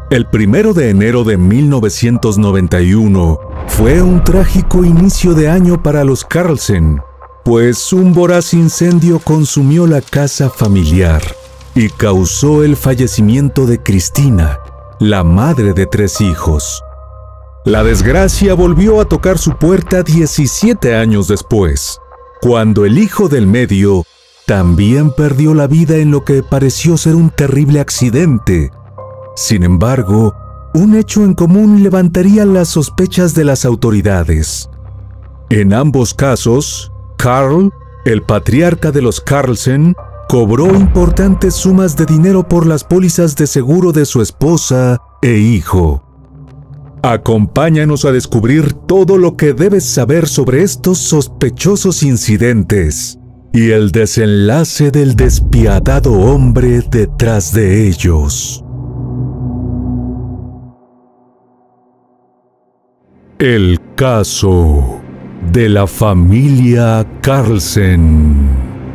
El 1 de enero de 1991 fue un trágico inicio de año para los Carlsen, pues un voraz incendio consumió la casa familiar y causó el fallecimiento de Cristina, la madre de 3 hijos. La desgracia volvió a tocar su puerta 17 años después, cuando el hijo del medio también perdió la vida en lo que pareció ser un terrible accidente. Sin embargo, un hecho en común levantaría las sospechas de las autoridades. En ambos casos, Carl, el patriarca de los Carlsen, cobró importantes sumas de dinero por las pólizas de seguro de su esposa e hijo. Acompáñanos a descubrir todo lo que debes saber sobre estos sospechosos incidentes y el desenlace del despiadado hombre detrás de ellos. El caso de la familia Carlsen.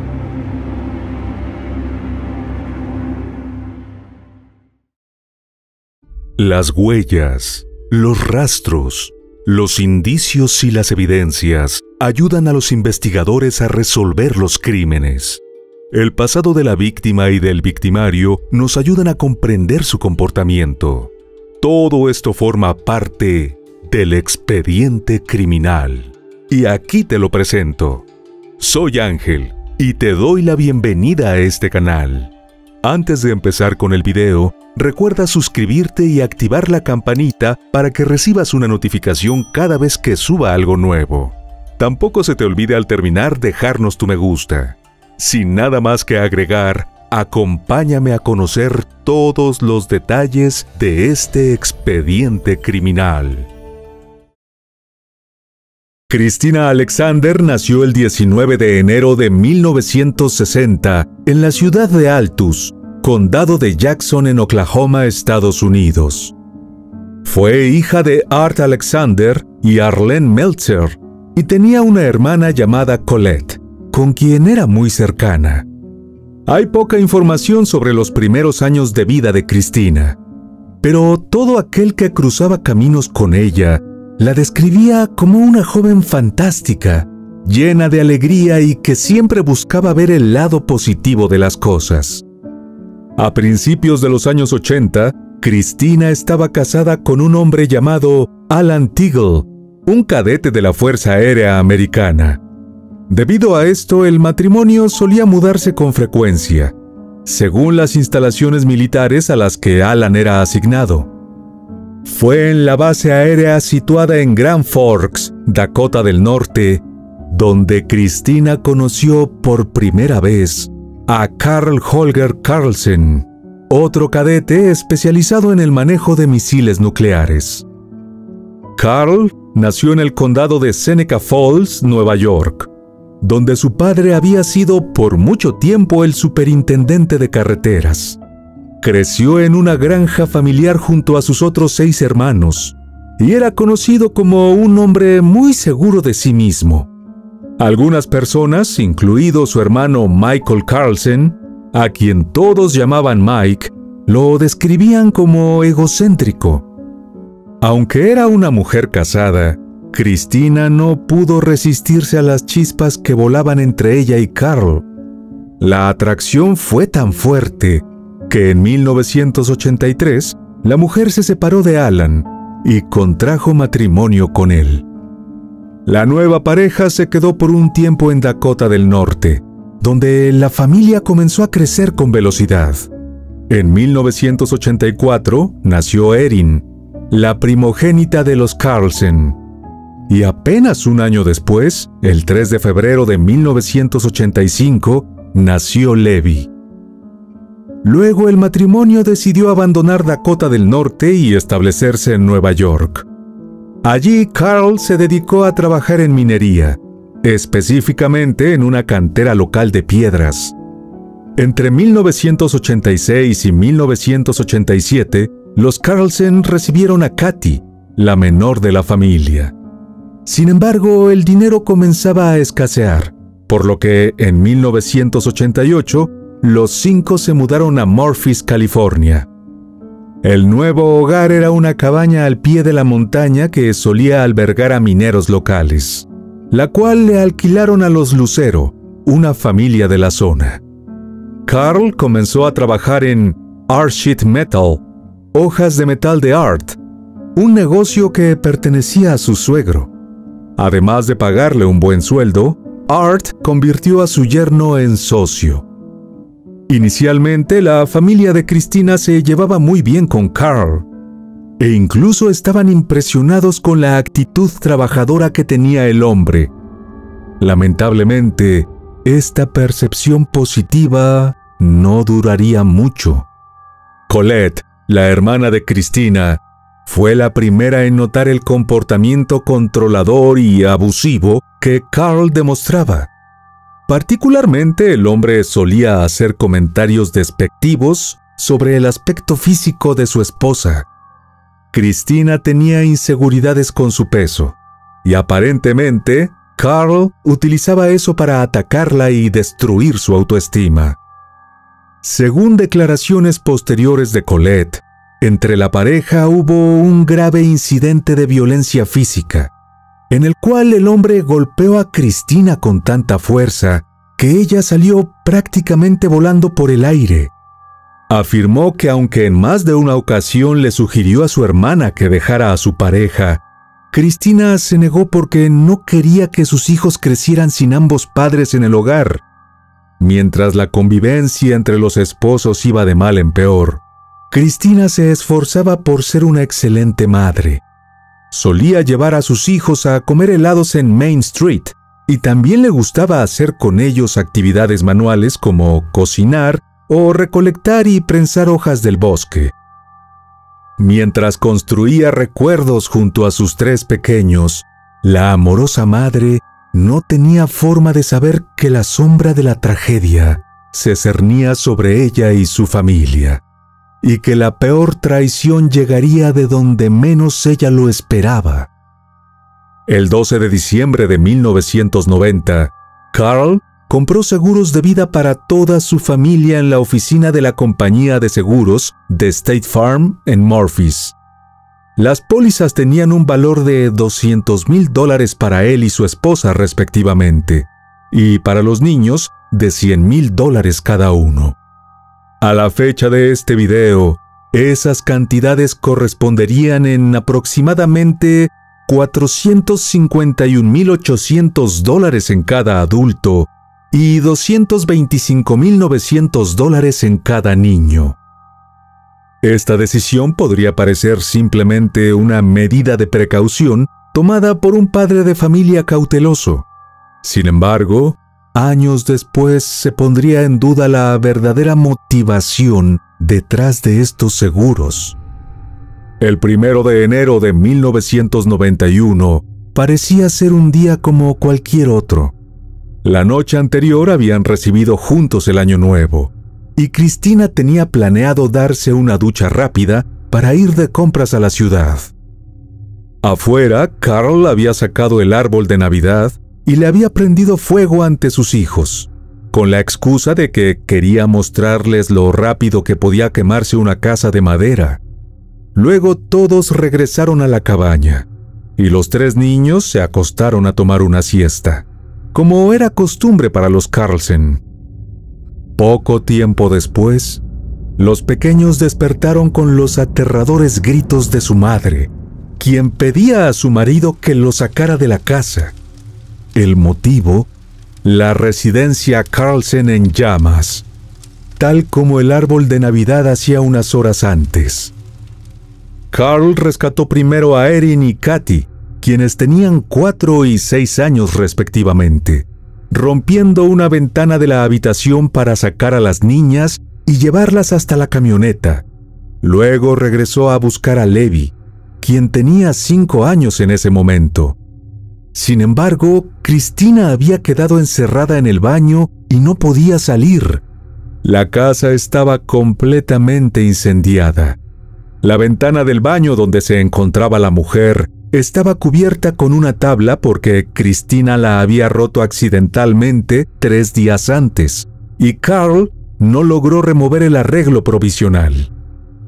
Las huellas, los rastros, los indicios y las evidencias ayudan a los investigadores a resolver los crímenes. El pasado de la víctima y del victimario nos ayudan a comprender su comportamiento. Todo esto forma parte del expediente criminal. Y aquí te lo presento. Soy Ángel y te doy la bienvenida a este canal. Antes de empezar con el video, recuerda suscribirte y activar la campanita para que recibas una notificación cada vez que suba algo nuevo. Tampoco se te olvide al terminar dejarnos tu me gusta. Sin nada más que agregar, acompáñame a conocer todos los detalles de este expediente criminal. Cristina Alexander nació el 19 de enero de 1960 en la ciudad de Altus, condado de Jackson en Oklahoma, Estados Unidos. Fue hija de Art Alexander y Arlene Meltzer y tenía una hermana llamada Colette, con quien era muy cercana. Hay poca información sobre los primeros años de vida de Cristina, pero todo aquel que cruzaba caminos con ella la describía como una joven fantástica, llena de alegría y que siempre buscaba ver el lado positivo de las cosas. A principios de los años 80, Cristina estaba casada con un hombre llamado Alan Teagle, un cadete de la Fuerza Aérea Americana. Debido a esto, el matrimonio solía mudarse con frecuencia, según las instalaciones militares a las que Alan era asignado. Fue en la base aérea situada en Grand Forks, Dakota del Norte, donde Cristina conoció por primera vez a Carl Holger Carlsen, otro cadete especializado en el manejo de misiles nucleares. Carl nació en el condado de Seneca Falls, Nueva York, donde su padre había sido por mucho tiempo el superintendente de carreteras. Creció en una granja familiar junto a sus otros 6 hermanos, y era conocido como un hombre muy seguro de sí mismo. Algunas personas, incluido su hermano Michael Carlsen, a quien todos llamaban Mike, lo describían como egocéntrico. Aunque era una mujer casada, Cristina no pudo resistirse a las chispas que volaban entre ella y Carl. La atracción fue tan fuerte que en 1983 la mujer se separó de Alan y contrajo matrimonio con él. La nueva pareja se quedó por un tiempo en Dakota del Norte, donde la familia comenzó a crecer con velocidad. En 1984 nació Erin, la primogénita de los Carlsen, y apenas un año después, el 3 de febrero de 1985, nació Levi. Luego el matrimonio decidió abandonar Dakota del Norte y establecerse en Nueva York. Allí Carl se dedicó a trabajar en minería, específicamente en una cantera local de piedras. Entre 1986 y 1987, los Carlsen recibieron a Katy, la menor de la familia. Sin embargo, el dinero comenzaba a escasear, por lo que en 1988 los 5 se mudaron a Murphys, California. El nuevo hogar era una cabaña al pie de la montaña que solía albergar a mineros locales, la cual le alquilaron a los Lucero, una familia de la zona. Carl comenzó a trabajar en Art Sheet Metal, hojas de metal de Art, un negocio que pertenecía a su suegro. Además de pagarle un buen sueldo, Art convirtió a su yerno en socio. Inicialmente, la familia de Cristina se llevaba muy bien con Carl, e incluso estaban impresionados con la actitud trabajadora que tenía el hombre. Lamentablemente, esta percepción positiva no duraría mucho. Colette, la hermana de Cristina, fue la primera en notar el comportamiento controlador y abusivo que Carl demostraba. Particularmente, el hombre solía hacer comentarios despectivos sobre el aspecto físico de su esposa. Cristina tenía inseguridades con su peso, y aparentemente, Carl utilizaba eso para atacarla y destruir su autoestima. Según declaraciones posteriores de Colette, entre la pareja hubo un grave incidente de violencia física, en el cual el hombre golpeó a Cristina con tanta fuerza que ella salió prácticamente volando por el aire. Afirmó que aunque en más de una ocasión le sugirió a su hermana que dejara a su pareja, Cristina se negó porque no quería que sus hijos crecieran sin ambos padres en el hogar. Mientras la convivencia entre los esposos iba de mal en peor, Cristina se esforzaba por ser una excelente madre. Solía llevar a sus hijos a comer helados en Main Street y también le gustaba hacer con ellos actividades manuales como cocinar o recolectar y prensar hojas del bosque. Mientras construía recuerdos junto a sus 3 pequeños, la amorosa madre no tenía forma de saber que la sombra de la tragedia se cernía sobre ella y su familia, y que la peor traición llegaría de donde menos ella lo esperaba. El 12 de diciembre de 1990, Carl compró seguros de vida para toda su familia en la oficina de la compañía de seguros de State Farm en Murphys. Las pólizas tenían un valor de $200,000 para él y su esposa respectivamente, y para los niños de $100,000 cada uno. A la fecha de este video, esas cantidades corresponderían en aproximadamente $451,800 en cada adulto y $225,900 en cada niño. Esta decisión podría parecer simplemente una medida de precaución tomada por un padre de familia cauteloso. Sin embargo, años después se pondría en duda la verdadera motivación detrás de estos seguros. El 1 de enero de 1991 parecía ser un día como cualquier otro. La noche anterior habían recibido juntos el Año Nuevo, y Cristina tenía planeado darse una ducha rápida para ir de compras a la ciudad. Afuera, Carl había sacado el árbol de Navidad y le había prendido fuego ante sus hijos, con la excusa de que quería mostrarles lo rápido que podía quemarse una casa de madera. Luego todos regresaron a la cabaña, y los 3 niños se acostaron a tomar una siesta, como era costumbre para los Carlsen. Poco tiempo después, los pequeños despertaron con los aterradores gritos de su madre, quien pedía a su marido que lo sacara de la casa. El motivo: la residencia Carlsen en llamas, tal como el árbol de Navidad hacía unas horas antes. Carl rescató primero a Erin y Katy, quienes tenían 4 y 6 años respectivamente, rompiendo una ventana de la habitación para sacar a las niñas y llevarlas hasta la camioneta. Luego regresó a buscar a Levi, quien tenía 5 años en ese momento. Sin embargo, Cristina había quedado encerrada en el baño y no podía salir. La casa estaba completamente incendiada. La ventana del baño donde se encontraba la mujer estaba cubierta con una tabla porque Cristina la había roto accidentalmente 3 días antes, y Carl no logró remover el arreglo provisional.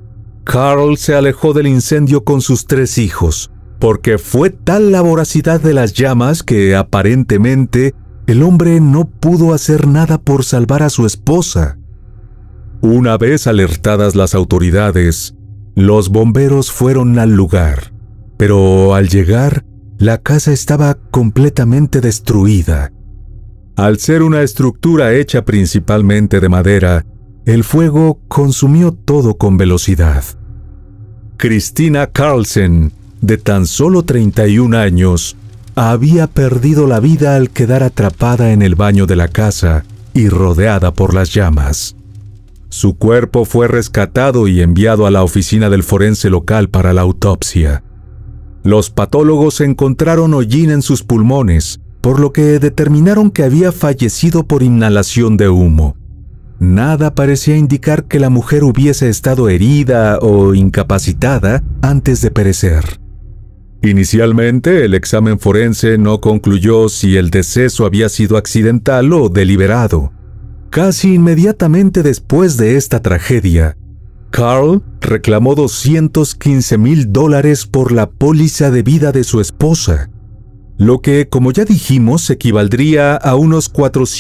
Carl se alejó del incendio con sus 3 hijos, porque fue tal la voracidad de las llamas que aparentemente el hombre no pudo hacer nada por salvar a su esposa. Una vez alertadas las autoridades, los bomberos fueron al lugar, pero al llegar, la casa estaba completamente destruida. Al ser una estructura hecha principalmente de madera, el fuego consumió todo con velocidad. Christina Carlsen, de tan solo 31 años, había perdido la vida al quedar atrapada en el baño de la casa y rodeada por las llamas. Su cuerpo fue rescatado y enviado a la oficina del forense local para la autopsia. Los patólogos encontraron hollín en sus pulmones, por lo que determinaron que había fallecido por inhalación de humo. Nada parecía indicar que la mujer hubiese estado herida o incapacitada antes de perecer. Inicialmente, el examen forense no concluyó si el deceso había sido accidental o deliberado. Casi inmediatamente después de esta tragedia, Carl reclamó $215,000 por la póliza de vida de su esposa, lo que, como ya dijimos, equivaldría a unos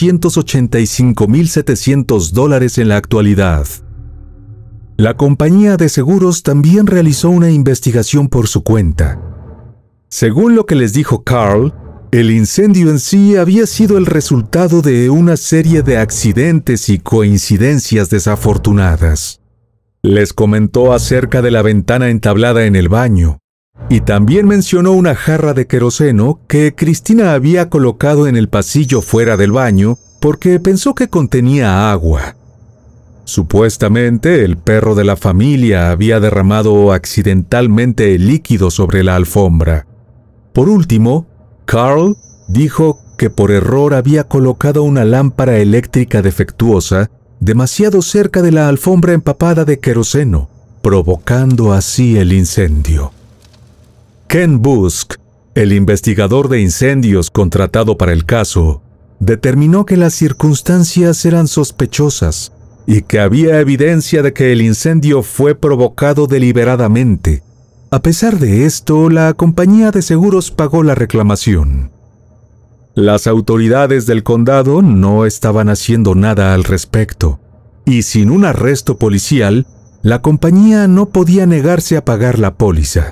$485,700 en la actualidad. La compañía de seguros también realizó una investigación por su cuenta. Según lo que les dijo Carl, el incendio en sí había sido el resultado de una serie de accidentes y coincidencias desafortunadas. Les comentó acerca de la ventana entablada en el baño, y también mencionó una jarra de queroseno que Christina había colocado en el pasillo fuera del baño porque pensó que contenía agua. Supuestamente, el perro de la familia había derramado accidentalmente el líquido sobre la alfombra. Por último, Carl dijo que por error había colocado una lámpara eléctrica defectuosa demasiado cerca de la alfombra empapada de queroseno, provocando así el incendio. Ken Busk, el investigador de incendios contratado para el caso, determinó que las circunstancias eran sospechosas y que había evidencia de que el incendio fue provocado deliberadamente. A pesar de esto, la compañía de seguros pagó la reclamación. Las autoridades del condado no estaban haciendo nada al respecto, y sin un arresto policial, la compañía no podía negarse a pagar la póliza.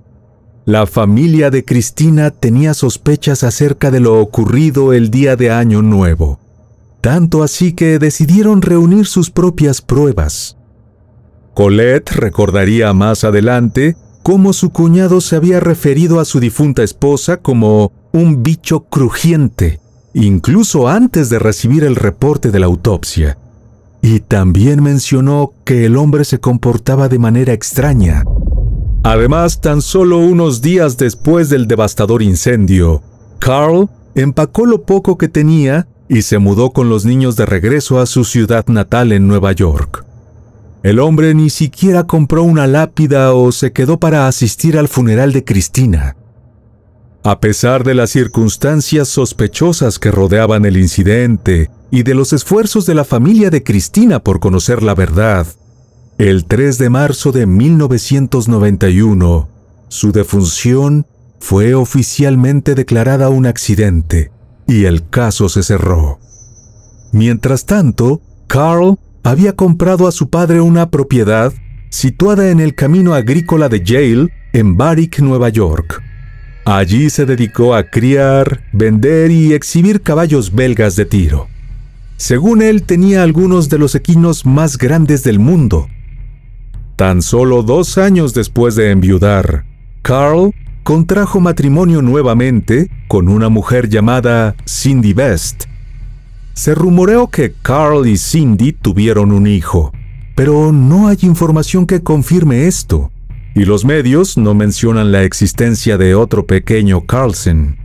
La familia de Christina tenía sospechas acerca de lo ocurrido el día de Año Nuevo, tanto así que decidieron reunir sus propias pruebas. Colette recordaría más adelante cómo su cuñado se había referido a su difunta esposa como un bicho crujiente, incluso antes de recibir el reporte de la autopsia. Y también mencionó que el hombre se comportaba de manera extraña. Además, tan solo unos días después del devastador incendio, Carl empacó lo poco que tenía y se mudó con los niños de regreso a su ciudad natal en Nueva York. El hombre ni siquiera compró una lápida o se quedó para asistir al funeral de Christina. A pesar de las circunstancias sospechosas que rodeaban el incidente y de los esfuerzos de la familia de Christina por conocer la verdad, el 3 de marzo de 1991, su defunción fue oficialmente declarada un accidente y el caso se cerró. Mientras tanto, Carl había comprado a su padre una propiedad situada en el camino agrícola de Yale, en Barrick, Nueva York. Allí se dedicó a criar, vender y exhibir caballos belgas de tiro. Según él, tenía algunos de los equinos más grandes del mundo. Tan solo 2 años después de enviudar, Carl contrajo matrimonio nuevamente con una mujer llamada Cindy Best. Se rumoreó que Carl y Cindy tuvieron un hijo, pero no hay información que confirme esto, y los medios no mencionan la existencia de otro pequeño Carlsen.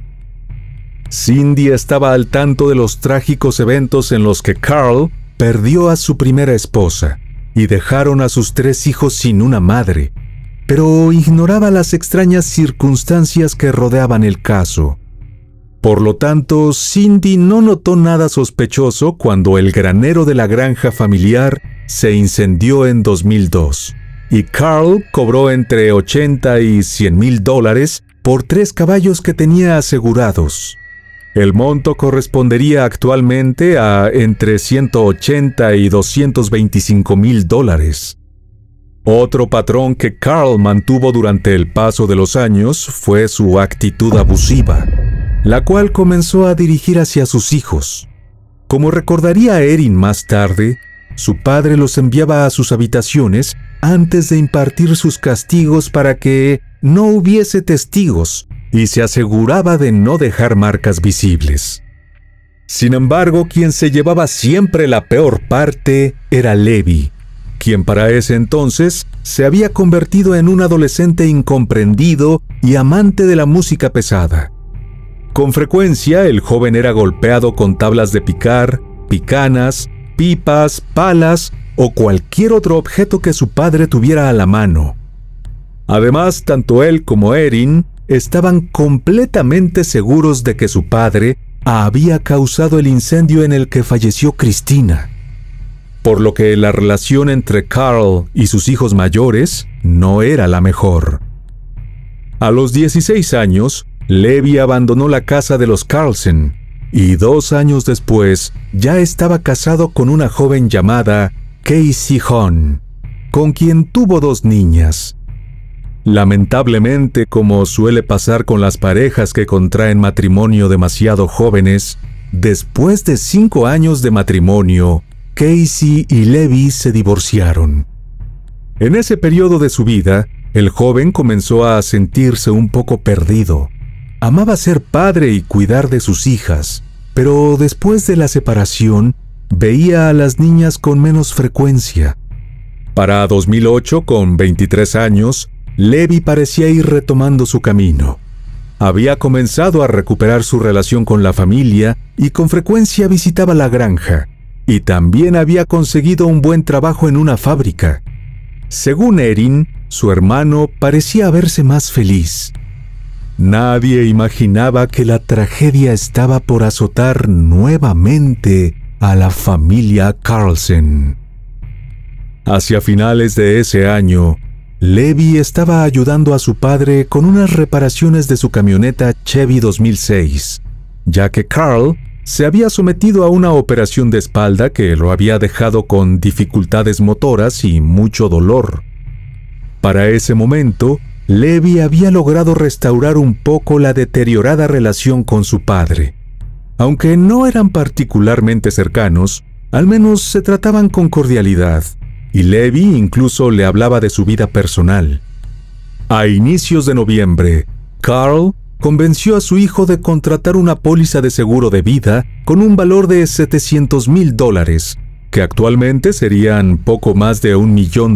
Cindy estaba al tanto de los trágicos eventos en los que Carl perdió a su primera esposa y dejaron a sus 3 hijos sin una madre, pero ignoraba las extrañas circunstancias que rodeaban el caso. Por lo tanto, Cindy no notó nada sospechoso cuando el granero de la granja familiar se incendió en 2002, y Carl cobró entre $80,000 y $100,000 por 3 caballos que tenía asegurados. El monto correspondería actualmente a entre $180,000 y $225,000. Otro patrón que Carl mantuvo durante el paso de los años fue su actitud abusiva, la cual comenzó a dirigir hacia sus hijos. Como recordaría Erin más tarde, su padre los enviaba a sus habitaciones antes de impartir sus castigos para que no hubiese testigos y se aseguraba de no dejar marcas visibles. Sin embargo, quien se llevaba siempre la peor parte era Levi, quien para ese entonces se había convertido en un adolescente incomprendido y amante de la música pesada. Con frecuencia, el joven era golpeado con tablas de picar, picanas, pipas, palas o cualquier otro objeto que su padre tuviera a la mano. Además, tanto él como Erin estaban completamente seguros de que su padre había causado el incendio en el que falleció Christina, por lo que la relación entre Carl y sus hijos mayores no era la mejor. A los 16 años, Levi abandonó la casa de los Carlsen y 2 años después ya estaba casado con una joven llamada Casey Hahn, con quien tuvo 2 niñas. Lamentablemente, como suele pasar con las parejas que contraen matrimonio demasiado jóvenes, después de 5 años de matrimonio, Casey y Levi se divorciaron. En ese periodo de su vida, el joven comenzó a sentirse un poco perdido. Amaba ser padre y cuidar de sus hijas, pero después de la separación, veía a las niñas con menos frecuencia. Para 2008, con 23 años, Levi parecía ir retomando su camino. Había comenzado a recuperar su relación con la familia y con frecuencia visitaba la granja, y también había conseguido un buen trabajo en una fábrica. Según Erin, su hermano parecía verse más feliz. Nadie imaginaba que la tragedia estaba por azotar nuevamente a la familia Carlsen. Hacia finales de ese año, Levi estaba ayudando a su padre con unas reparaciones de su camioneta Chevy 2006, ya que Carl se había sometido a una operación de espalda que lo había dejado con dificultades motoras y mucho dolor. Para ese momento, Levi había logrado restaurar un poco la deteriorada relación con su padre. Aunque no eran particularmente cercanos, al menos se trataban con cordialidad, y Levi incluso le hablaba de su vida personal. A inicios de noviembre, Carl convenció a su hijo de contratar una póliza de seguro de vida con un valor de $700,000, que actualmente serían poco más de $1 millón.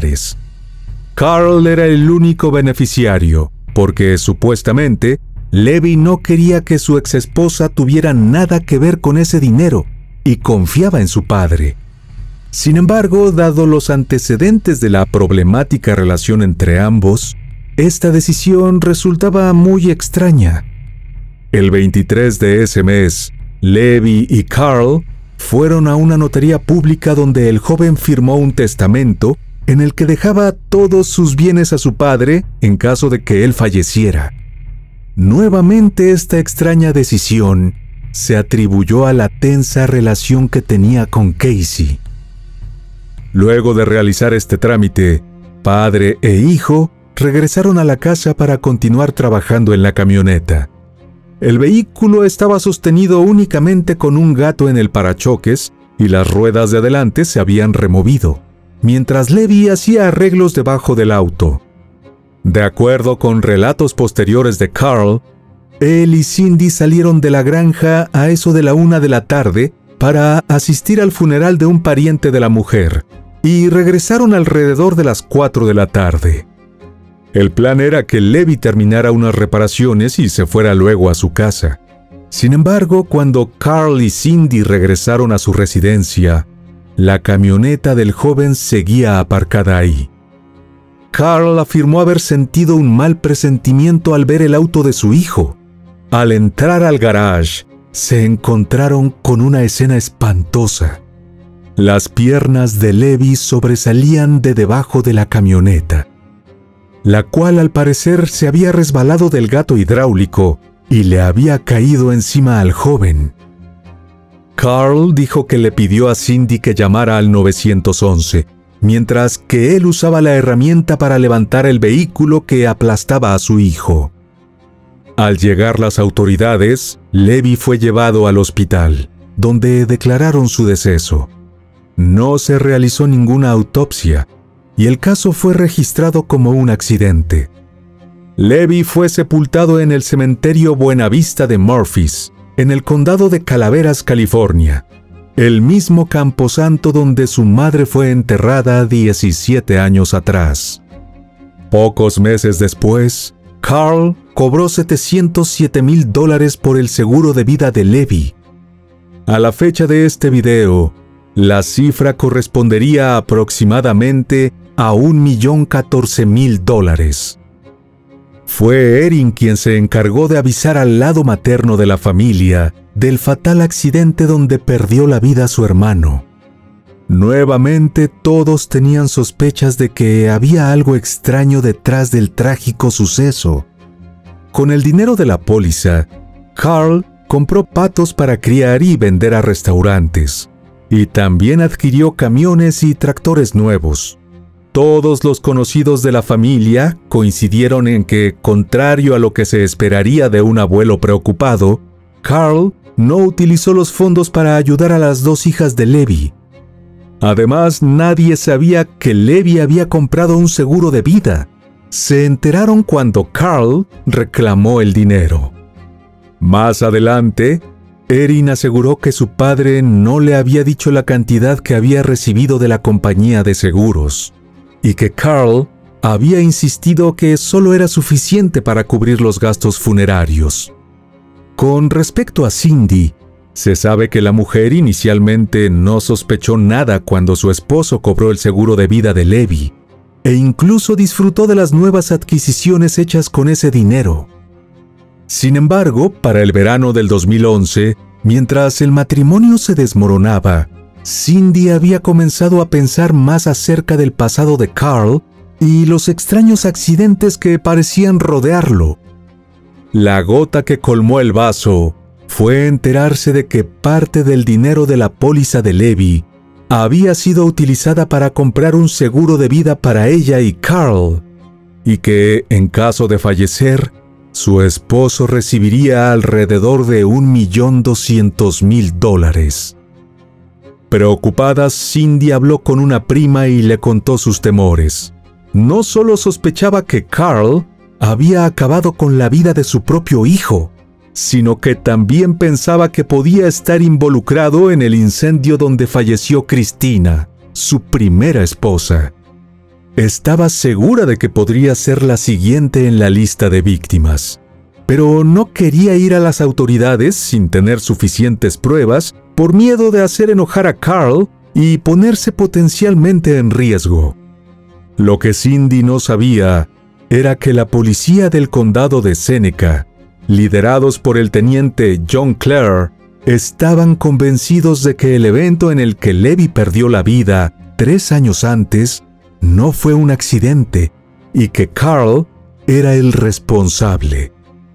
Carl era el único beneficiario, porque supuestamente Levi no quería que su exesposa tuviera nada que ver con ese dinero y confiaba en su padre. Sin embargo, dado los antecedentes de la problemática relación entre ambos, esta decisión resultaba muy extraña. El 23 de ese mes, Levi y Carl fueron a una notaría pública donde el joven firmó un testamento en el que dejaba todos sus bienes a su padre en caso de que él falleciera. Nuevamente esta extraña decisión se atribuyó a la tensa relación que tenía con Casey. Luego de realizar este trámite, padre e hijo regresaron a la casa para continuar trabajando en la camioneta. El vehículo estaba sostenido únicamente con un gato en el parachoques y las ruedas de adelante se habían removido, mientras Levi hacía arreglos debajo del auto. De acuerdo con relatos posteriores de Carl, él y Cindy salieron de la granja a eso de la 1 de la tarde para asistir al funeral de un pariente de la mujer, y regresaron alrededor de las 4 de la tarde. El plan era que Levi terminara unas reparaciones y se fuera luego a su casa. Sin embargo, cuando Carl y Cindy regresaron a su residencia, la camioneta del joven seguía aparcada ahí. Carl afirmó haber sentido un mal presentimiento al ver el auto de su hijo. Al entrar al garage, se encontraron con una escena espantosa. Las piernas de Levi sobresalían de debajo de la camioneta, la cual al parecer se había resbalado del gato hidráulico y le había caído encima al joven. Carl dijo que le pidió a Cindy que llamara al 911, mientras que él usaba la herramienta para levantar el vehículo que aplastaba a su hijo. Al llegar las autoridades, Levi fue llevado al hospital, donde declararon su deceso. No se realizó ninguna autopsia, y el caso fue registrado como un accidente. Levi fue sepultado en el cementerio Buenavista de Murphys, en el condado de Calaveras, California, el mismo camposanto donde su madre fue enterrada 17 años atrás. Pocos meses después, Carl cobró $707,000 por el seguro de vida de Levi. A la fecha de este video, la cifra correspondería aproximadamente a $1,014,000. Fue Erin quien se encargó de avisar al lado materno de la familia del fatal accidente donde perdió la vida su hermano. Nuevamente todos tenían sospechas de que había algo extraño detrás del trágico suceso. Con el dinero de la póliza, Carl compró patos para criar y vender a restaurantes, y también adquirió camiones y tractores nuevos. Todos los conocidos de la familia coincidieron en que, contrario a lo que se esperaría de un abuelo preocupado, Carl no utilizó los fondos para ayudar a las dos hijas de Levi. Además, nadie sabía que Levi había comprado un seguro de vida. Se enteraron cuando Carl reclamó el dinero. Más adelante, Erin aseguró que su padre no le había dicho la cantidad que había recibido de la compañía de seguros, y que Carl había insistido que solo era suficiente para cubrir los gastos funerarios. Con respecto a Cindy, se sabe que la mujer inicialmente no sospechó nada cuando su esposo cobró el seguro de vida de Levi, e incluso disfrutó de las nuevas adquisiciones hechas con ese dinero. Sin embargo, para el verano del 2011, mientras el matrimonio se desmoronaba, Cindy había comenzado a pensar más acerca del pasado de Carl y los extraños accidentes que parecían rodearlo. La gota que colmó el vaso fue enterarse de que parte del dinero de la póliza de Levi había sido utilizada para comprar un seguro de vida para ella y Carl, y que, en caso de fallecer, su esposo recibiría alrededor de $1,200,000. Preocupada, Cindy habló con una prima y le contó sus temores. No solo sospechaba que Carl había acabado con la vida de su propio hijo, sino que también pensaba que podía estar involucrado en el incendio donde falleció Christina, su primera esposa. Estaba segura de que podría ser la siguiente en la lista de víctimas, pero no quería ir a las autoridades sin tener suficientes pruebas por miedo de hacer enojar a Carl y ponerse potencialmente en riesgo. Lo que Cindy no sabía era que la policía del condado de Seneca, liderados por el teniente John Clare, estaban convencidos de que el evento en el que Levi perdió la vida 3 años antes no fue un accidente y que Carl era el responsable.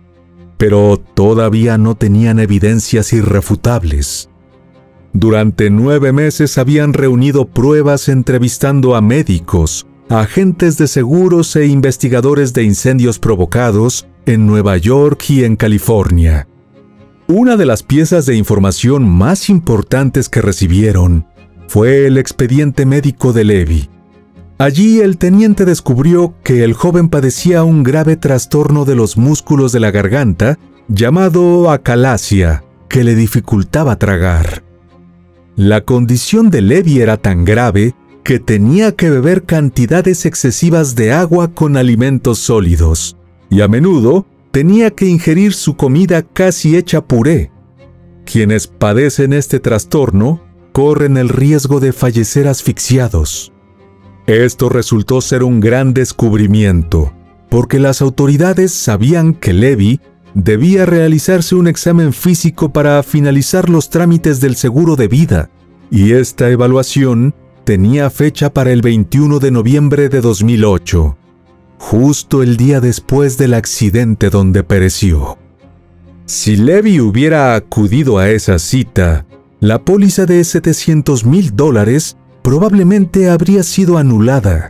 Pero todavía no tenían evidencias irrefutables. Durante 9 meses habían reunido pruebas entrevistando a médicos, agentes de seguros e investigadores de incendios provocados en Nueva York y en California. Una de las piezas de información más importantes que recibieron fue el expediente médico de Levi. Allí el teniente descubrió que el joven padecía un grave trastorno de los músculos de la garganta llamado acalasia, que le dificultaba tragar. La condición de Levi era tan grave que tenía que beber cantidades excesivas de agua con alimentos sólidos, y a menudo tenía que ingerir su comida casi hecha puré. Quienes padecen este trastorno corren el riesgo de fallecer asfixiados. Esto resultó ser un gran descubrimiento, porque las autoridades sabían que Levi debía realizarse un examen físico para finalizar los trámites del seguro de vida, y esta evaluación tenía fecha para el 21 de noviembre de 2008, justo el día después del accidente donde pereció. Si Levy hubiera acudido a esa cita, la póliza de $700,000 probablemente habría sido anulada.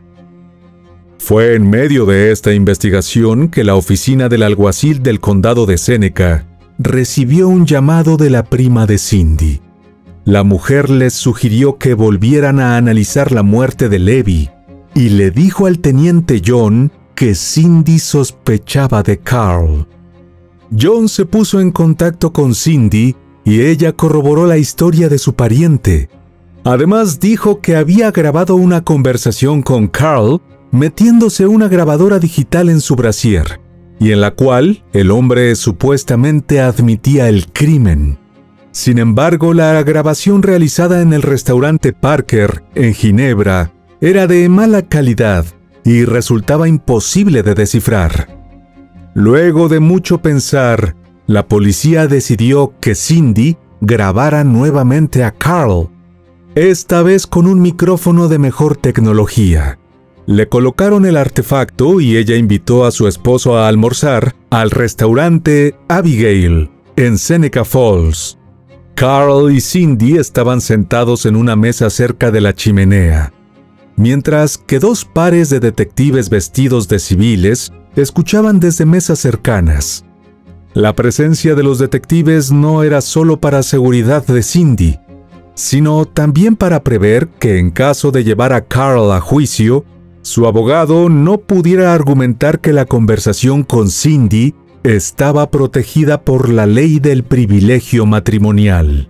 Fue en medio de esta investigación que la oficina del alguacil del condado de Seneca recibió un llamado de la prima de Cindy. La mujer les sugirió que volvieran a analizar la muerte de Levy y le dijo al teniente John que Cindy sospechaba de Carl. John se puso en contacto con Cindy y ella corroboró la historia de su pariente. Además dijo que había grabado una conversación con Carl metiéndose una grabadora digital en su brasier, y en la cual el hombre supuestamente admitía el crimen. Sin embargo, la grabación realizada en el restaurante Parker, en Ginebra, era de mala calidad y resultaba imposible de descifrar. Luego de mucho pensar, la policía decidió que Cindy grabara nuevamente a Carl, esta vez con un micrófono de mejor tecnología. Le colocaron el artefacto y ella invitó a su esposo a almorzar al restaurante Abigail, en Seneca Falls. Carl y Cindy estaban sentados en una mesa cerca de la chimenea, mientras que dos pares de detectives vestidos de civiles escuchaban desde mesas cercanas. La presencia de los detectives no era solo para seguridad de Cindy, sino también para prever que en caso de llevar a Carl a juicio, su abogado no pudiera argumentar que la conversación con Cindy estaba protegida por la ley del privilegio matrimonial.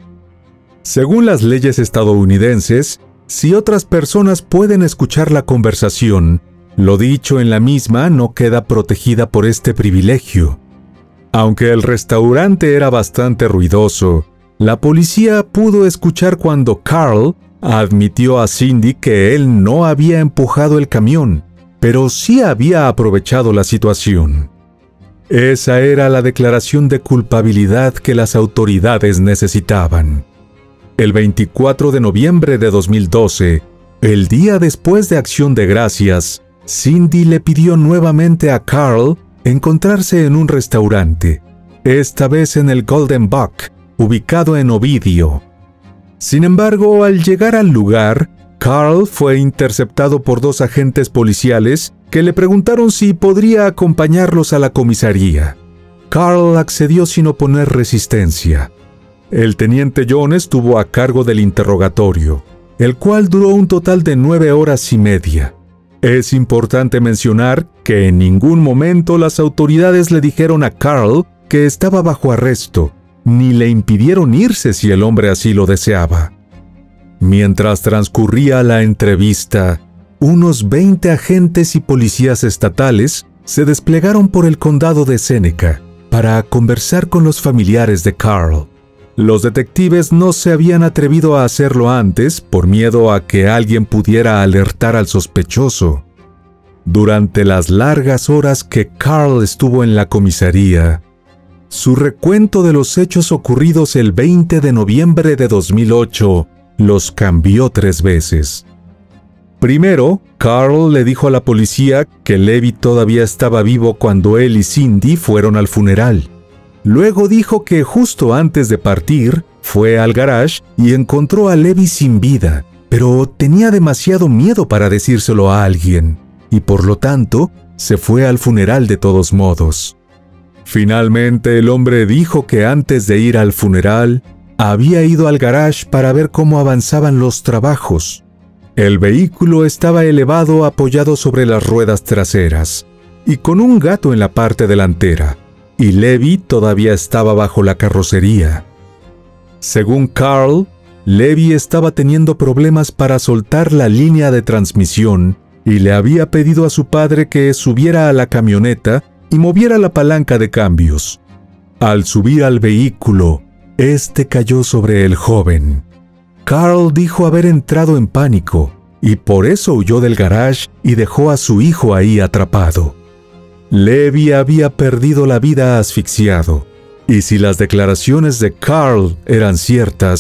Según las leyes estadounidenses, si otras personas pueden escuchar la conversación, lo dicho en la misma no queda protegida por este privilegio. Aunque el restaurante era bastante ruidoso, la policía pudo escuchar cuando Carl admitió a Cindy que él no había empujado el camión, pero sí había aprovechado la situación. Esa era la declaración de culpabilidad que las autoridades necesitaban. El 24 de noviembre de 2012, el día después de Acción de Gracias, Cindy le pidió nuevamente a Carl encontrarse en un restaurante, esta vez en el Golden Buck, ubicado en Ovidio. Sin embargo, al llegar al lugar, Carl fue interceptado por dos agentes policiales que le preguntaron si podría acompañarlos a la comisaría. Carl accedió sin oponer resistencia. El teniente John estuvo a cargo del interrogatorio, el cual duró un total de 9 horas y media. Es importante mencionar que en ningún momento las autoridades le dijeron a Carl que estaba bajo arresto, ni le impidieron irse si el hombre así lo deseaba. Mientras transcurría la entrevista, unos 20 agentes y policías estatales se desplegaron por el condado de Seneca para conversar con los familiares de Carl. Los detectives no se habían atrevido a hacerlo antes por miedo a que alguien pudiera alertar al sospechoso. Durante las largas horas que Carl estuvo en la comisaría, su recuento de los hechos ocurridos el 20 de noviembre de 2008 los cambió 3 veces. Primero, Carl le dijo a la policía que Levy todavía estaba vivo cuando él y Cindy fueron al funeral. Luego dijo que justo antes de partir, fue al garage y encontró a Levy sin vida, pero tenía demasiado miedo para decírselo a alguien, y por lo tanto, se fue al funeral de todos modos. Finalmente, el hombre dijo que antes de ir al funeral, había ido al garage para ver cómo avanzaban los trabajos. El vehículo estaba elevado apoyado sobre las ruedas traseras, y con un gato en la parte delantera, y Levy todavía estaba bajo la carrocería. Según Carl, Levy estaba teniendo problemas para soltar la línea de transmisión y le había pedido a su padre que subiera a la camioneta y moviera la palanca de cambios. Al subir al vehículo, este cayó sobre el joven. Carl dijo haber entrado en pánico y por eso huyó del garage y dejó a su hijo ahí atrapado. Levy había perdido la vida asfixiado, y si las declaraciones de Carl eran ciertas,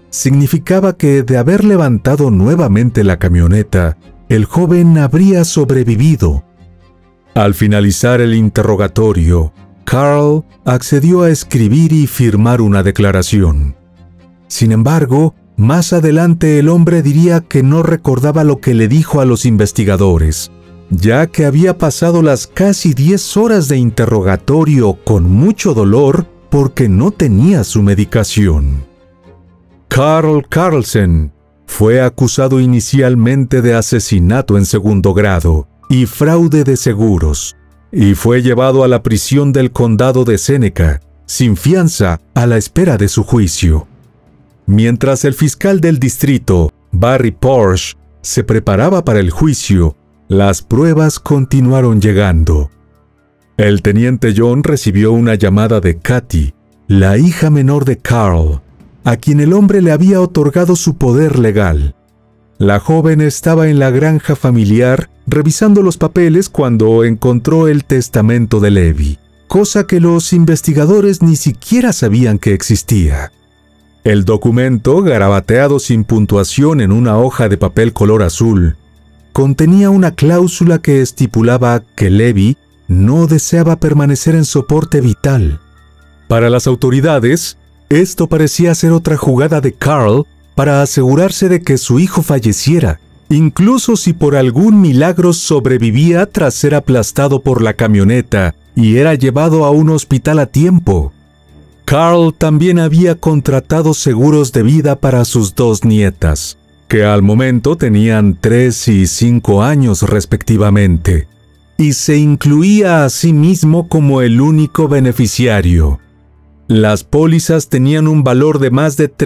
significaba que de haber levantado nuevamente la camioneta, el joven habría sobrevivido. Al finalizar el interrogatorio, Carl accedió a escribir y firmar una declaración. Sin embargo, más adelante el hombre diría que no recordaba lo que le dijo a los investigadores, ya que había pasado las casi 10 horas de interrogatorio con mucho dolor porque no tenía su medicación. Carl Carlsen fue acusado inicialmente de asesinato en segundo grado y fraude de seguros, y fue llevado a la prisión del condado de Seneca, sin fianza, a la espera de su juicio. Mientras el fiscal del distrito, Barry Porsche, se preparaba para el juicio, las pruebas continuaron llegando. El teniente John recibió una llamada de Kathy, la hija menor de Carl, a quien el hombre le había otorgado su poder legal. La joven estaba en la granja familiar revisando los papeles cuando encontró el testamento de Levi, cosa que los investigadores ni siquiera sabían que existía. El documento, garabateado sin puntuación en una hoja de papel color azul, contenía una cláusula que estipulaba que Levi no deseaba permanecer en soporte vital. Para las autoridades, esto parecía ser otra jugada de Carl para asegurarse de que su hijo falleciera, incluso si por algún milagro sobrevivía tras ser aplastado por la camioneta y era llevado a un hospital a tiempo. Carl también había contratado seguros de vida para sus 2 nietas, que al momento tenían 3 y 5 años respectivamente, y se incluía a sí mismo como el único beneficiario. Las pólizas tenían un valor de más de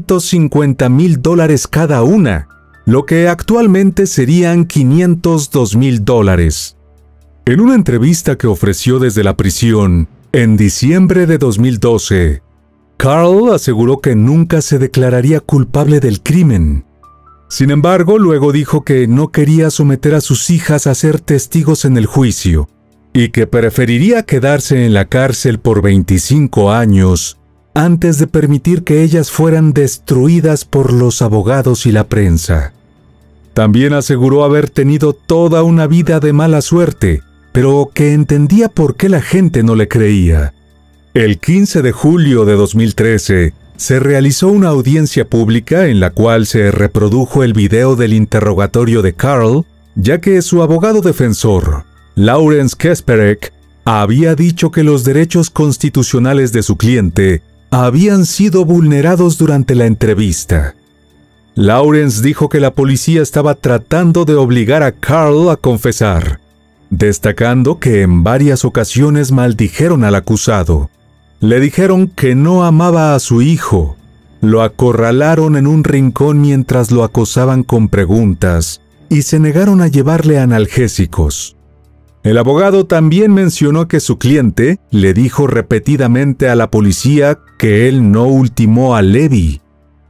$350,000 cada una, lo que actualmente serían $502,000. En una entrevista que ofreció desde la prisión, en diciembre de 2012, Carl aseguró que nunca se declararía culpable del crimen. Sin embargo, luego dijo que no quería someter a sus hijas a ser testigos en el juicio, y que preferiría quedarse en la cárcel por 25 años antes de permitir que ellas fueran destruidas por los abogados y la prensa. También aseguró haber tenido toda una vida de mala suerte, pero que entendía por qué la gente no le creía. El 15 de julio de 2013, se realizó una audiencia pública en la cual se reprodujo el video del interrogatorio de Carl, ya que su abogado defensor, Lawrence Kasperek, había dicho que los derechos constitucionales de su cliente habían sido vulnerados durante la entrevista. Lawrence dijo que la policía estaba tratando de obligar a Carl a confesar, destacando que en varias ocasiones maldijeron al acusado. Le dijeron que no amaba a su hijo, lo acorralaron en un rincón mientras lo acosaban con preguntas y se negaron a llevarle analgésicos. El abogado también mencionó que su cliente le dijo repetidamente a la policía que él no ultimó a Levi.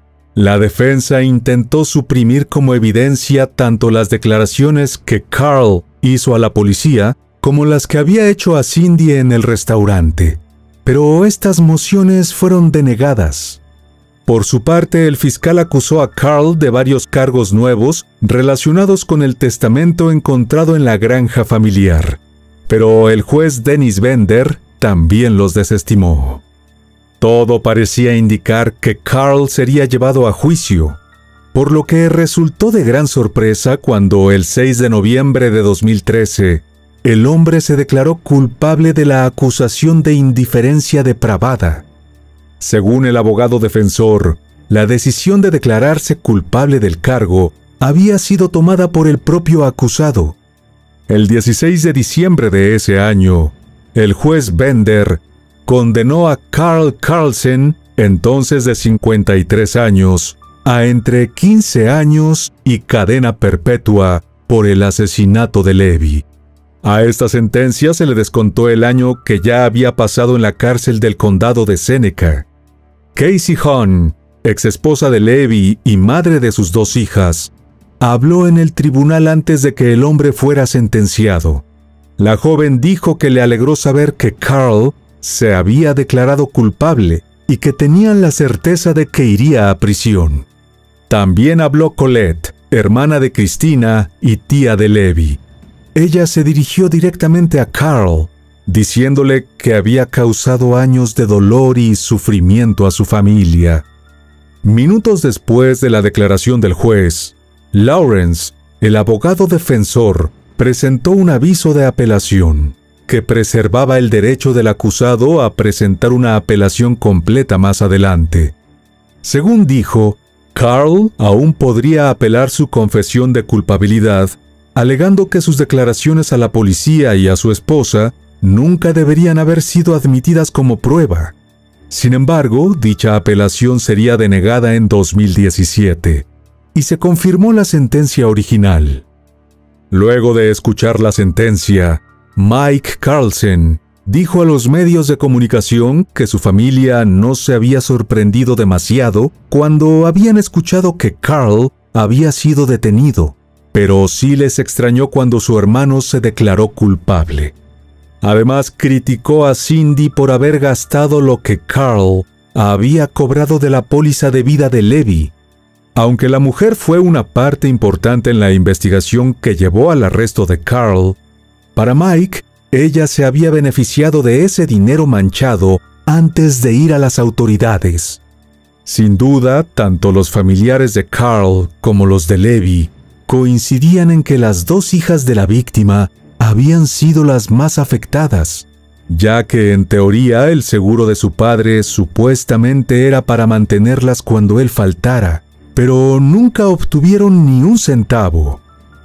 La defensa intentó suprimir como evidencia tanto las declaraciones que Carl hizo a la policía como las que había hecho a Cindy en el restaurante, pero estas mociones fueron denegadas. Por su parte, el fiscal acusó a Carl de varios cargos nuevos relacionados con el testamento encontrado en la granja familiar, pero el juez Dennis Bender también los desestimó. Todo parecía indicar que Carl sería llevado a juicio, por lo que resultó de gran sorpresa cuando el 6 de noviembre de 2013, el hombre se declaró culpable de la acusación de indiferencia depravada. Según el abogado defensor, la decisión de declararse culpable del cargo había sido tomada por el propio acusado. El 16 de diciembre de ese año, el juez Bender condenó a Carl Carlsen, entonces de 53 años, a entre 15 años y cadena perpetua por el asesinato de Levi. A esta sentencia se le descontó el año que ya había pasado en la cárcel del condado de Seneca. Casey Hahn, exesposa de Levi y madre de sus 2 hijas, habló en el tribunal antes de que el hombre fuera sentenciado. La joven dijo que le alegró saber que Carl se había declarado culpable y que tenían la certeza de que iría a prisión. También habló Colette, hermana de Christina y tía de Levi. Ella se dirigió directamente a Carl, diciéndole que había causado años de dolor y sufrimiento a su familia. Minutos después de la declaración del juez, Lawrence, el abogado defensor, presentó un aviso de apelación que preservaba el derecho del acusado a presentar una apelación completa más adelante. Según dijo, Carl aún podría apelar su confesión de culpabilidad, alegando que sus declaraciones a la policía y a su esposa nunca deberían haber sido admitidas como prueba. Sin embargo, dicha apelación sería denegada en 2017, y se confirmó la sentencia original. Luego de escuchar la sentencia, Mike Carlson dijo a los medios de comunicación que su familia no se había sorprendido demasiado cuando habían escuchado que Carl había sido detenido, pero sí les extrañó cuando su hermano se declaró culpable. Además, criticó a Cindy por haber gastado lo que Carl había cobrado de la póliza de vida de Levi. Aunque la mujer fue una parte importante en la investigación que llevó al arresto de Carl, para Mike, ella se había beneficiado de ese dinero manchado antes de ir a las autoridades. Sin duda, tanto los familiares de Carl como los de Levi coincidían en que las dos hijas de la víctima habían sido las más afectadas, ya que en teoría el seguro de su padre supuestamente era para mantenerlas cuando él faltara, pero nunca obtuvieron ni un centavo.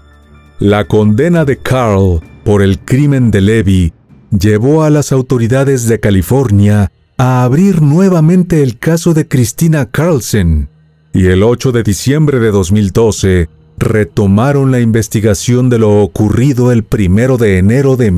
La condena de Carl por el crimen de Levi llevó a las autoridades de California a abrir nuevamente el caso de Christina Carlson, y el 8 de diciembre de 2012 retomaron la investigación de lo ocurrido el 1 de enero de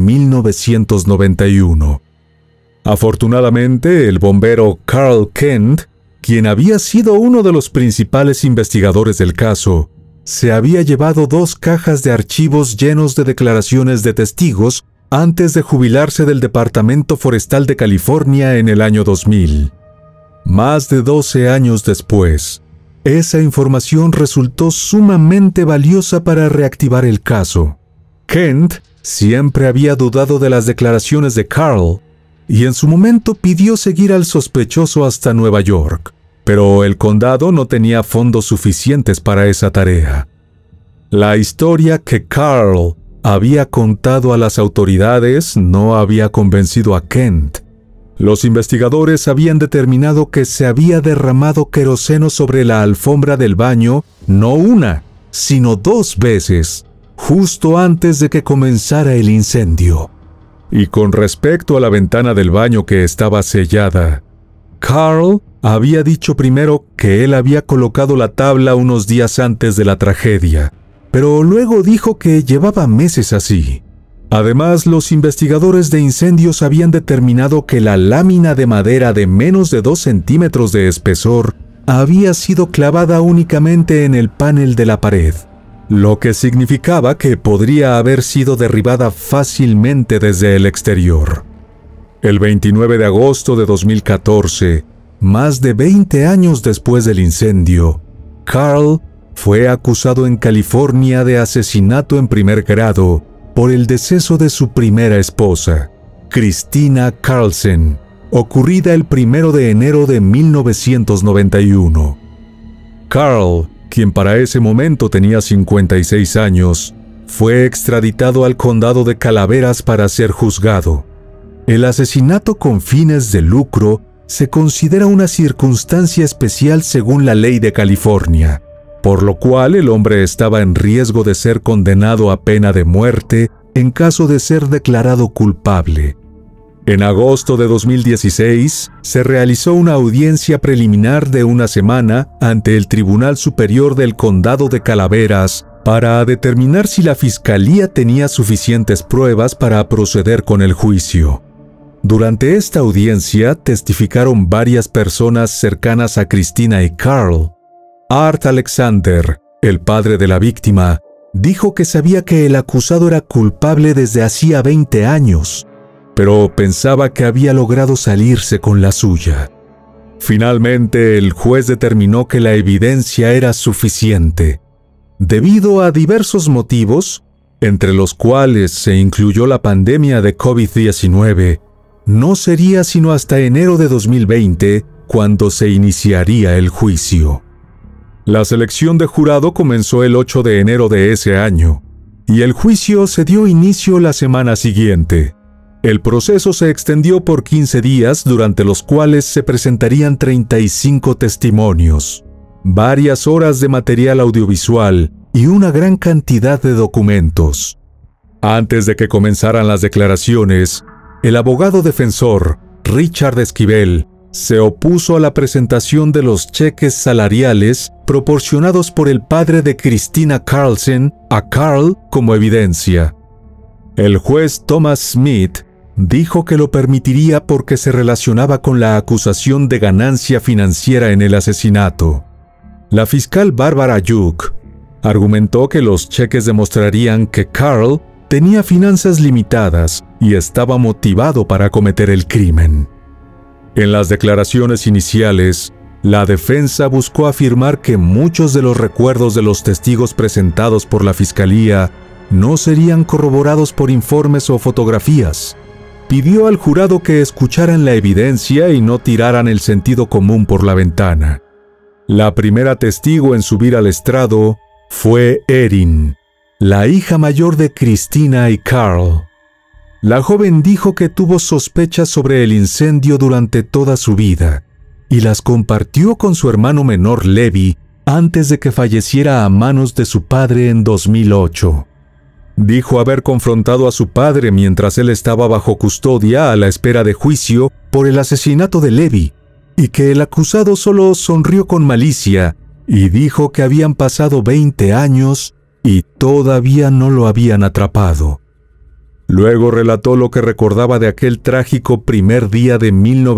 1991. Afortunadamente, el bombero Carl Kent, quien había sido uno de los principales investigadores del caso, se había llevado 2 cajas de archivos llenos de declaraciones de testigos antes de jubilarse del Departamento Forestal de California en el año 2000. Más de 12 años después, esa información resultó sumamente valiosa para reactivar el caso. Kent siempre había dudado de las declaraciones de Carl y en su momento pidió seguir al sospechoso hasta Nueva York, pero el condado no tenía fondos suficientes para esa tarea. La historia que Carl había contado a las autoridades no había convencido a Kent. Los investigadores habían determinado que se había derramado queroseno sobre la alfombra del baño no una, sino 2 veces, justo antes de que comenzara el incendio. Y con respecto a la ventana del baño que estaba sellada, Carl había dicho primero que él había colocado la tabla unos días antes de la tragedia, pero luego dijo que llevaba meses así. Además, los investigadores de incendios habían determinado que la lámina de madera de menos de 2 centímetros de espesor había sido clavada únicamente en el panel de la pared, lo que significaba que podría haber sido derribada fácilmente desde el exterior. El 29 de agosto de 2014, más de 20 años después del incendio, Carl fue acusado en California de asesinato en primer grado por el deceso de su primera esposa, Christina Carlson, ocurrida el 1 de enero de 1991. Carl, quien para ese momento tenía 56 años, fue extraditado al condado de Calaveras para ser juzgado. El asesinato con fines de lucro se considera una circunstancia especial según la ley de California, por lo cual el hombre estaba en riesgo de ser condenado a pena de muerte en caso de ser declarado culpable. En agosto de 2016, se realizó una audiencia preliminar de una semana ante el Tribunal Superior del Condado de Calaveras para determinar si la Fiscalía tenía suficientes pruebas para proceder con el juicio. Durante esta audiencia testificaron varias personas cercanas a Christina y Carl. Art Alexander, el padre de la víctima, dijo que sabía que el acusado era culpable desde hacía 20 años, pero pensaba que había logrado salirse con la suya. Finalmente, el juez determinó que la evidencia era suficiente. Debido a diversos motivos, entre los cuales se incluyó la pandemia de COVID-19, no sería sino hasta enero de 2020 cuando se iniciaría el juicio. La selección de jurado comenzó el 8 de enero de ese año, y el juicio se dio inicio la semana siguiente. El proceso se extendió por 15 días, durante los cuales se presentarían 35 testimonios, varias horas de material audiovisual y una gran cantidad de documentos. Antes de que comenzaran las declaraciones, el abogado defensor, Richard Esquivel, se opuso a la presentación de los cheques salariales proporcionados por el padre de Christina Carlson a Carl como evidencia. El juez Thomas Smith dijo que lo permitiría porque se relacionaba con la acusación de ganancia financiera en el asesinato. La fiscal Barbara Yuk argumentó que los cheques demostrarían que Carl tenía finanzas limitadas y estaba motivado para cometer el crimen. En las declaraciones iniciales, la defensa buscó afirmar que muchos de los recuerdos de los testigos presentados por la fiscalía no serían corroborados por informes o fotografías. Pidió al jurado que escucharan la evidencia y no tiraran el sentido común por la ventana. La primera testigo en subir al estrado fue Erin, la hija mayor de Christina y Carl. La joven dijo que tuvo sospechas sobre el incendio durante toda su vida y las compartió con su hermano menor Levi antes de que falleciera a manos de su padre en 2008. Dijo haber confrontado a su padre mientras él estaba bajo custodia a la espera de juicio por el asesinato de Levi, y que el acusado solo sonrió con malicia y dijo que habían pasado 20 años y todavía no lo habían atrapado. Luego relató lo que recordaba de aquel trágico primer día de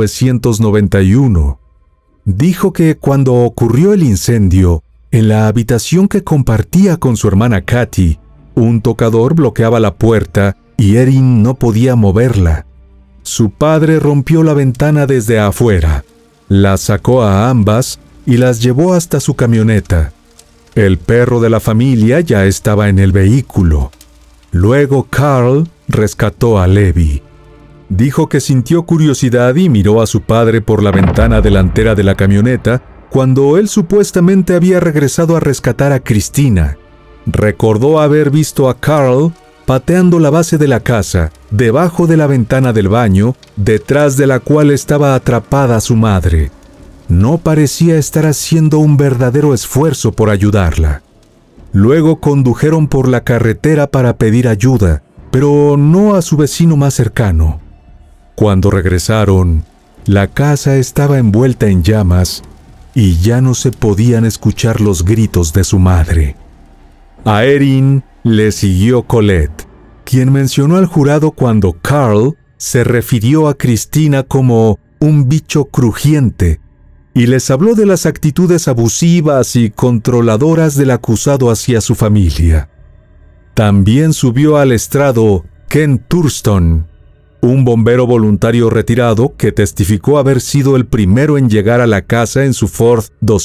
1991. Dijo que cuando ocurrió el incendio, en la habitación que compartía con su hermana Katy, un tocador bloqueaba la puerta y Erin no podía moverla. Su padre rompió la ventana desde afuera, las sacó a ambas y las llevó hasta su camioneta. El perro de la familia ya estaba en el vehículo. Luego Carl rescató a Levi. Dijo que sintió curiosidad y miró a su padre por la ventana delantera de la camioneta cuando él supuestamente había regresado a rescatar a Christina. Recordó haber visto a Carl pateando la base de la casa, debajo de la ventana del baño, detrás de la cual estaba atrapada su madre. No parecía estar haciendo un verdadero esfuerzo por ayudarla. Luego condujeron por la carretera para pedir ayuda, pero no a su vecino más cercano. Cuando regresaron, la casa estaba envuelta en llamas y ya no se podían escuchar los gritos de su madre. A Erin le siguió Colette, quien mencionó al jurado cuando Carl se refirió a Christina como un bicho crujiente y les habló de las actitudes abusivas y controladoras del acusado hacia su familia. También subió al estrado Ken Thurston, un bombero voluntario retirado que testificó haber sido el primero en llegar a la casa en su Ford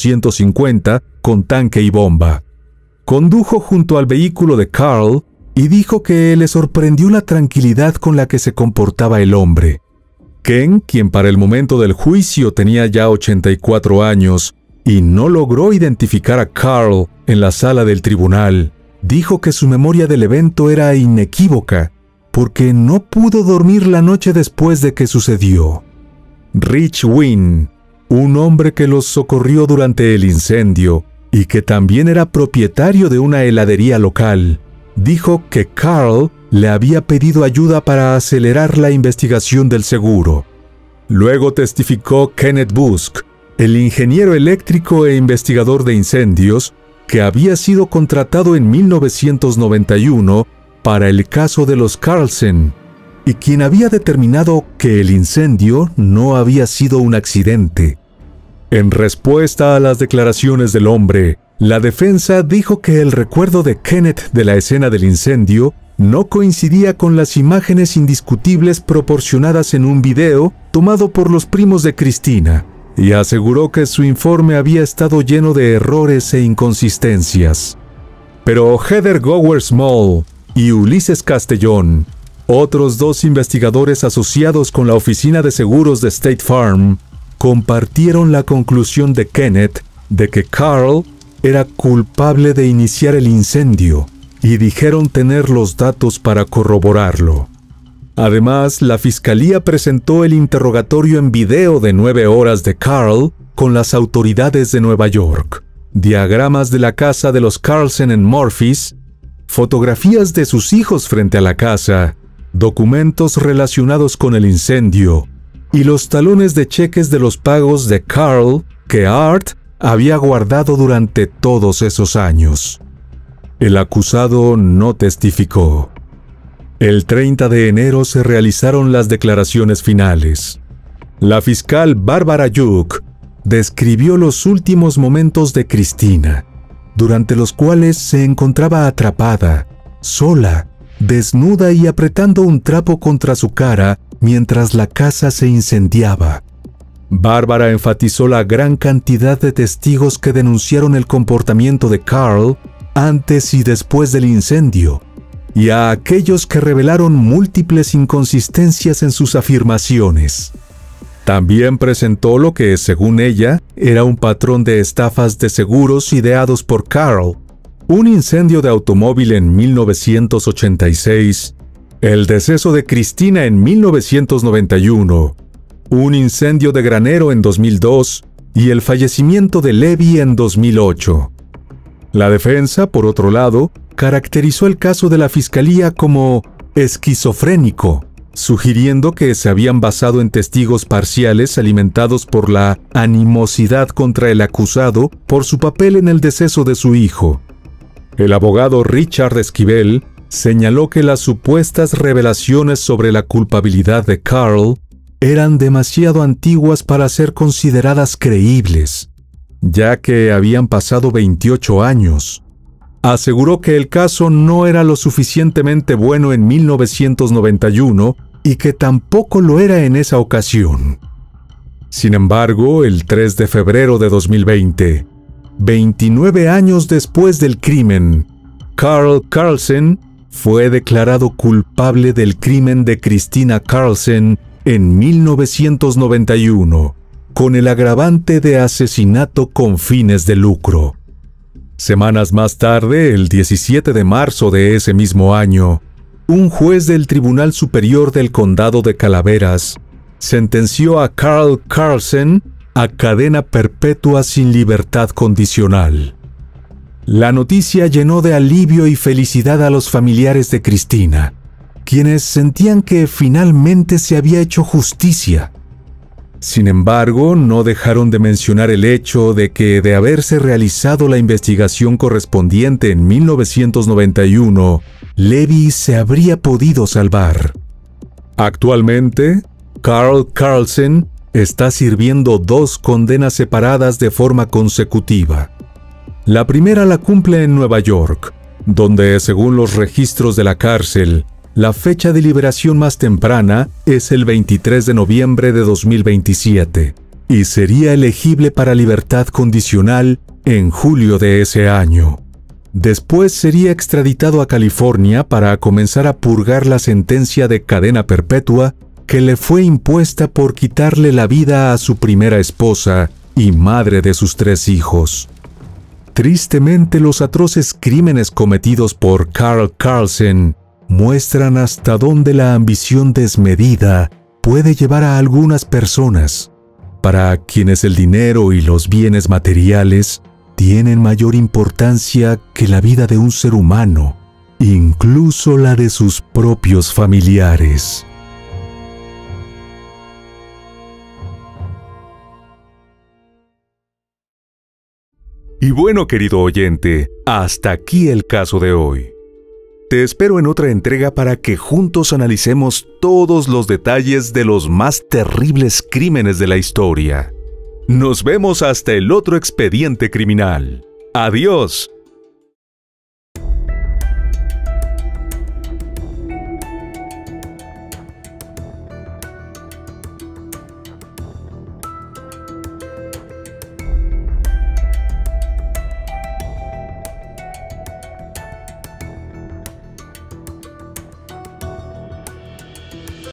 250 con tanque y bomba. Condujo junto al vehículo de Carl y dijo que le sorprendió la tranquilidad con la que se comportaba el hombre. Ken, quien para el momento del juicio tenía ya 84 años y no logró identificar a Carl en la sala del tribunal, dijo que su memoria del evento era inequívoca porque no pudo dormir la noche después de que sucedió. Rich Wynn, un hombre que los socorrió durante el incendio y que también era propietario de una heladería local, dijo que Carl le había pedido ayuda para acelerar la investigación del seguro. Luego testificó Kenneth Busk, el ingeniero eléctrico e investigador de incendios, que había sido contratado en 1991 para el caso de los Carlson, y quien había determinado que el incendio no había sido un accidente. En respuesta a las declaraciones del hombre, la defensa dijo que el recuerdo de Kenneth de la escena del incendio no coincidía con las imágenes indiscutibles proporcionadas en un video tomado por los primos de Christina, y aseguró que su informe había estado lleno de errores e inconsistencias. Pero Heather Gower Small y Ulises Castellón, otros 2 investigadores asociados con la Oficina de Seguros de State Farm, compartieron la conclusión de Kenneth de que Carl era culpable de iniciar el incendio y dijeron tener los datos para corroborarlo. Además, la fiscalía presentó el interrogatorio en video de 9 horas de Carl con las autoridades de Nueva York, diagramas de la casa de los Carlsen en Murphys, fotografías de sus hijos frente a la casa, documentos relacionados con el incendio y los talones de cheques de los pagos de Carl que Art había guardado durante todos esos años. El acusado no testificó. El 30 de enero se realizaron las declaraciones finales. La fiscal Barbara Yuk describió los últimos momentos de Cristina, durante los cuales se encontraba atrapada, sola, desnuda y apretando un trapo contra su cara mientras la casa se incendiaba. Bárbara enfatizó la gran cantidad de testigos que denunciaron el comportamiento de Carl antes y después del incendio, y a aquellos que revelaron múltiples inconsistencias en sus afirmaciones. También presentó lo que, según ella, era un patrón de estafas de seguros ideados por Carl, un incendio de automóvil en 1986, el deceso de Cristina en 1991, un incendio de granero en 2002 y el fallecimiento de Levy en 2008. La defensa, por otro lado, caracterizó el caso de la fiscalía como esquizofrénico, sugiriendo que se habían basado en testigos parciales alimentados por la animosidad contra el acusado por su papel en el deceso de su hijo. El abogado Richard Esquivel señaló que las supuestas revelaciones sobre la culpabilidad de Carl eran demasiado antiguas para ser consideradas creíbles, ya que habían pasado 28 años. Aseguró que el caso no era lo suficientemente bueno en 1991 y que tampoco lo era en esa ocasión. Sin embargo, el 3 de febrero de 2020, 29 años después del crimen, Carl Carlsen fue declarado culpable del crimen de Cristina Carlsen en 1991, con el agravante de asesinato con fines de lucro. Semanas más tarde, el 17 de marzo de ese mismo año, un juez del Tribunal Superior del Condado de Calaveras sentenció a Carl Carlsen a cadena perpetua sin libertad condicional. La noticia llenó de alivio y felicidad a los familiares de Cristina, quienes sentían que finalmente se había hecho justicia. Sin embargo, no dejaron de mencionar el hecho de que, de haberse realizado la investigación correspondiente en 1991, Levy se habría podido salvar. Actualmente, Carl Carlsen está sirviendo 2 condenas separadas de forma consecutiva. La primera la cumple en Nueva York, donde, según los registros de la cárcel, la fecha de liberación más temprana es el 23 de noviembre de 2027 y sería elegible para libertad condicional en julio de ese año. Después sería extraditado a California para comenzar a purgar la sentencia de cadena perpetua que le fue impuesta por quitarle la vida a su primera esposa y madre de sus 3 hijos. Tristemente, los atroces crímenes cometidos por Carl Carlsen muestran hasta dónde la ambición desmedida puede llevar a algunas personas, para quienes el dinero y los bienes materiales tienen mayor importancia que la vida de un ser humano, incluso la de sus propios familiares. Y bueno, querido oyente, hasta aquí el caso de hoy. Te espero en otra entrega para que juntos analicemos todos los detalles de los más terribles crímenes de la historia. Nos vemos hasta el otro expediente criminal. ¡Adiós!